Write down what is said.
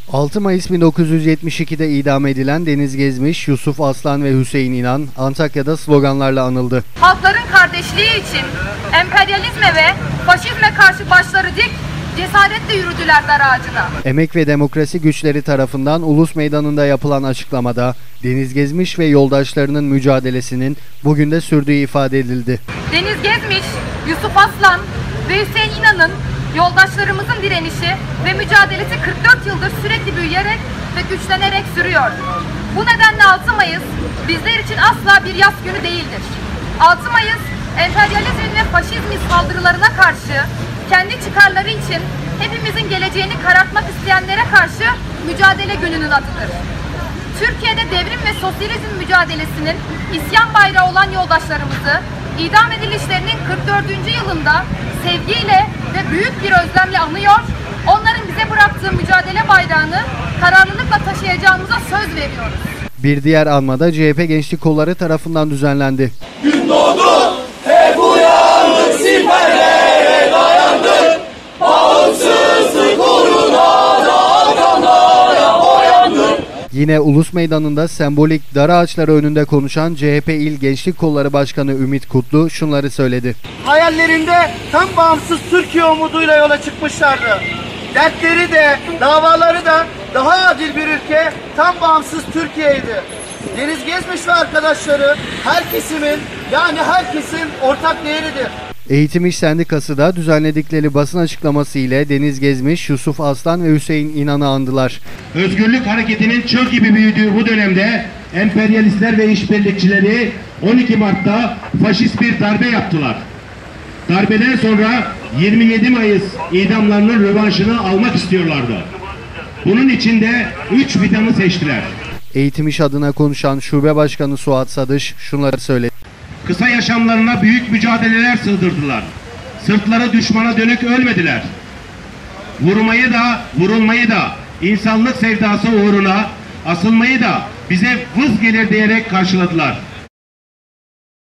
6 Mayıs 1972'de idam edilen Deniz Gezmiş, Yusuf Aslan ve Hüseyin İnan Antakya'da sloganlarla anıldı. Halkların kardeşliği için emperyalizme ve faşizme karşı başları dik, cesaretle yürüdüler dar ağacına. Emek ve Demokrasi Güçleri tarafından Ulus Meydanı'nda yapılan açıklamada Deniz Gezmiş ve yoldaşlarının mücadelesinin bugün de sürdüğü ifade edildi. Deniz Gezmiş, Yusuf Aslan ve Hüseyin İnan'ın yoldaşlarımızın direnişi ve mücadelesi 44 yıldır sürekli büyüyerek ve güçlenerek sürüyor. Bu nedenle 6 Mayıs bizler için asla bir yas günü değildir. 6 Mayıs, emperyalizmin ve faşizmin saldırılarına karşı, kendi çıkarları için hepimizin geleceğini karartmak isteyenlere karşı mücadele gününün adıdır. Türkiye'de devrim ve sosyalizm mücadelesinin isyan bayrağı olan yoldaşlarımızı idam edilişlerinin 44. yılında sevgiyle ve büyük bir özlemle anıyor, onların bize bıraktığı mücadele bayrağını kararlılıkla taşıyacağımıza söz veriyoruz. Bir diğer anmada CHP Gençlik Kolları tarafından düzenlendi. Gün doğdu, hep uyandık, siperlere dayandık, bağımsızlık uğruna da kanlara boyandık. Yine Ulus Meydanı'nda sembolik dar ağaçları önünde konuşan CHP İl Gençlik Kolları Başkanı Ümit Kutlu şunları söyledi. Hayallerinde tam bağımsız Türkiye umuduyla yola çıkmışlardı. Dertleri de, davaları da daha adil bir ülke, tam bağımsız Türkiye'ydi. Deniz Gezmiş ve arkadaşları her kesimin, yani herkesin ortak değeridir. Eğitim İş Sendikası da düzenledikleri basın açıklaması ile Deniz Gezmiş, Yusuf Aslan ve Hüseyin İnan'ı andılar. Özgürlük hareketinin çığ gibi büyüdüğü bu dönemde emperyalistler ve işbirlikçileri 12 Mart'ta faşist bir darbe yaptılar. Darbeden sonra 27 Mayıs idamlarının rövanşını almak istiyorlardı. Bunun için de 3 fidanı seçtiler. Eğitim İş adına konuşan Şube Başkanı Suat Sadış şunları söyledi. Kısa yaşamlarına büyük mücadeleler sığdırdılar. Sırtları düşmana dönük ölmediler. Vurmayı da, vurulmayı da, insanlık sevdası uğruna asılmayı da bize vız gelir diyerek karşıladılar.